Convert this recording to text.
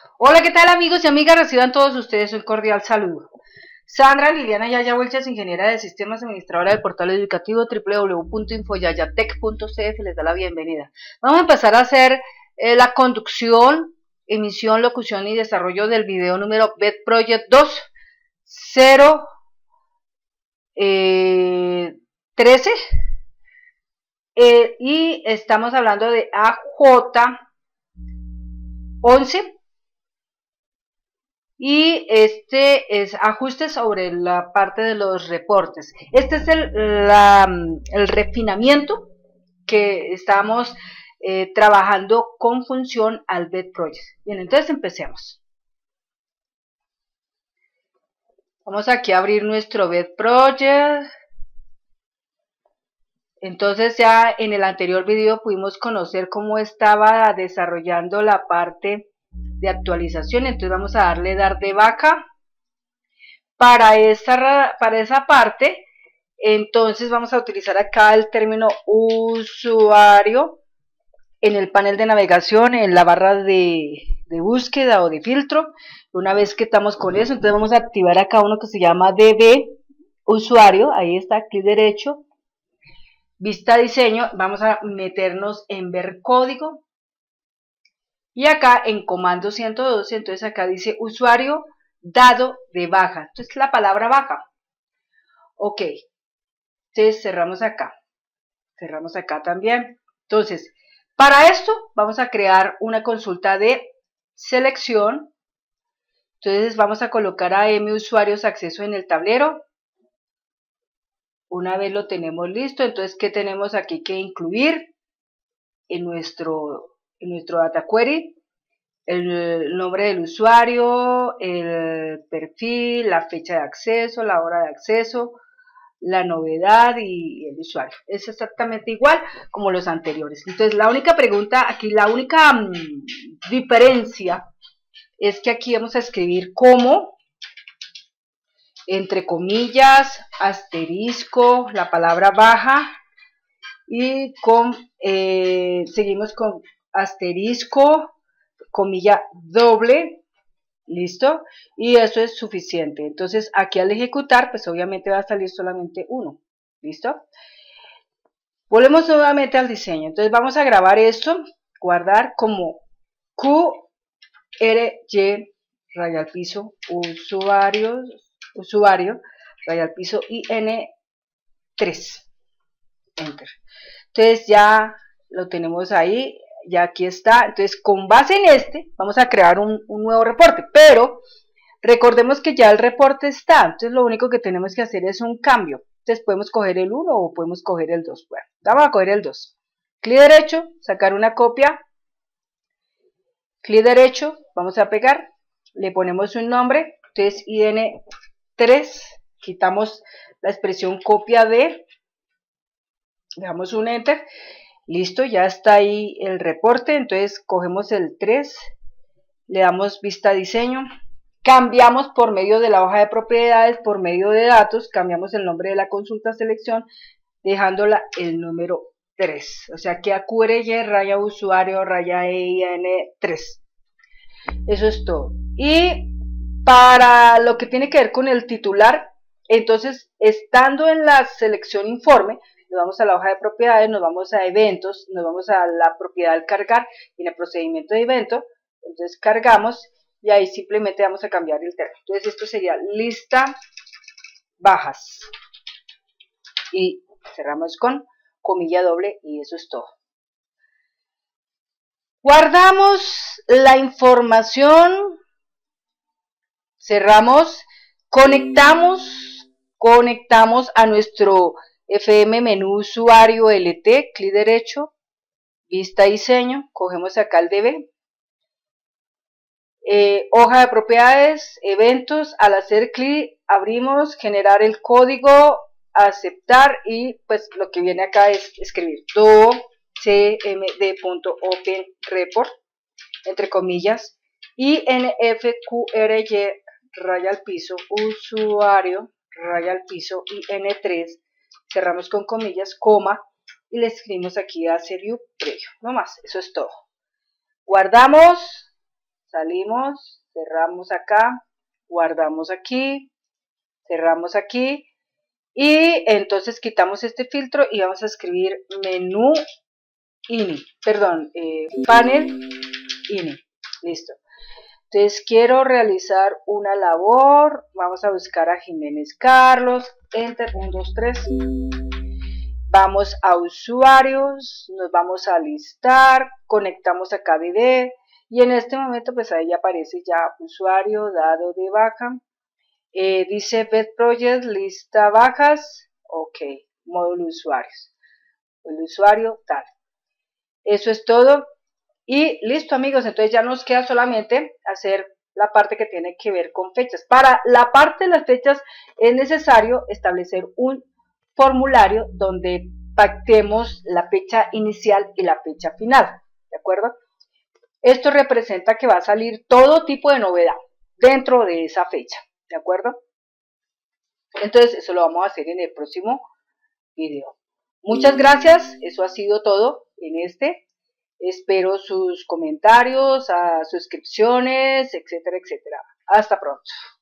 Hola, ¿qué tal amigos y amigas? Reciban todos ustedes un cordial saludo. Sandra Liliana Yaya Huelchas, ingeniera de sistemas, administradora del portal educativo www.infoyayatec.cf, les da la bienvenida. Vamos a empezar a hacer la conducción, emisión, locución y desarrollo del video número BED Project 2.0.13 y estamos hablando de AJ11. Y este es ajustes sobre la parte de los reportes. Este es el refinamiento que estamos trabajando con función al BED Project. Bien, entonces empecemos. Vamos aquí a abrir nuestro BED Project. Entonces ya en el anterior video pudimos conocer cómo estaba desarrollando la parte de actualización. Entonces vamos a dar de baja para esa parte. Entonces vamos a utilizar acá el término usuario en el panel de navegación, en la barra de búsqueda o de filtro. Una vez que estamos con eso, entonces vamos a activar acá uno que se llama DB usuario. Ahí está, clic derecho, vista diseño, vamos a meternos en ver código y acá en comando 112, entonces acá dice usuario dado de baja, entonces la palabra baja. Ok, entonces cerramos acá también. Entonces, para esto vamos a crear una consulta de selección. Entonces vamos a colocar a M usuarios acceso en el tablero. Una vez lo tenemos listo, entonces ¿qué tenemos aquí que incluir en nuestro data query? El nombre del usuario, el perfil, la fecha de acceso, la hora de acceso, la novedad y el usuario. Es exactamente igual como los anteriores. Entonces la única pregunta aquí, la única diferencia es que aquí vamos a escribir como, entre comillas, asterisco, la palabra baja y seguimos con asterisco, comilla doble. ¿Listo? Y eso es suficiente. Entonces aquí al ejecutar, pues obviamente va a salir solamente uno. ¿Listo? Volvemos nuevamente al diseño. Entonces vamos a grabar esto, guardar como QRY raya al piso usuario raya al piso IN3. Enter. Entonces ya lo tenemos ahí. Ya aquí está. Entonces con base en este vamos a crear un nuevo reporte, pero recordemos que ya el reporte está, entonces lo único que tenemos que hacer es un cambio. Entonces podemos coger el 1 o podemos coger el 2. Bueno, vamos a coger el 2. Clic derecho, sacar una copia. Clic derecho, vamos a pegar, le ponemos un nombre, entonces IN3, quitamos la expresión copia de, le damos un enter. Listo, ya está ahí el reporte. Entonces cogemos el 3, le damos vista diseño, cambiamos por medio de la hoja de propiedades, por medio de datos, cambiamos el nombre de la consulta selección, dejándola el número 3. O sea que QRY raya usuario raya EIN3. Eso es todo. Y para lo que tiene que ver con el titular, entonces estando en la selección informe, nos vamos a la hoja de propiedades, nos vamos a eventos, nos vamos a la propiedad al cargar y en el procedimiento de evento, entonces cargamos y ahí simplemente vamos a cambiar el término. Entonces esto sería lista bajas y cerramos con comilla doble y eso es todo. Guardamos la información, cerramos, conectamos a nuestro FM menú usuario LT, clic derecho, vista diseño, cogemos acá el DB, hoja de propiedades, eventos, al hacer clic abrimos, generar el código, aceptar y pues lo que viene acá es escribir docmd.openReport, entre comillas, INFQRY raya al piso usuario raya al piso IN3, cerramos con comillas, coma, y le escribimos aquí a view previo, no más, eso es todo. Guardamos, salimos, cerramos acá, guardamos aquí, cerramos aquí y entonces quitamos este filtro y vamos a escribir menú INI, perdón, panel INI, listo. Entonces quiero realizar una labor, vamos a buscar a Jiménez Carlos, enter, 1, 2, 3, vamos a usuarios, nos vamos a listar, conectamos a KDD y en este momento pues ahí aparece ya usuario dado de baja, dice Bed Project, lista bajas, ok, módulo usuarios, el usuario tal, eso es todo. Y listo amigos, entonces ya nos queda solamente hacer la parte que tiene que ver con fechas. Para la parte de las fechas es necesario establecer un formulario donde pactemos la fecha inicial y la fecha final, ¿de acuerdo? Esto representa que va a salir todo tipo de novedad dentro de esa fecha, ¿de acuerdo? Entonces eso lo vamos a hacer en el próximo video. Muchas gracias, eso ha sido todo en este. Espero sus comentarios, suscripciones, etcétera, etcétera. Hasta pronto.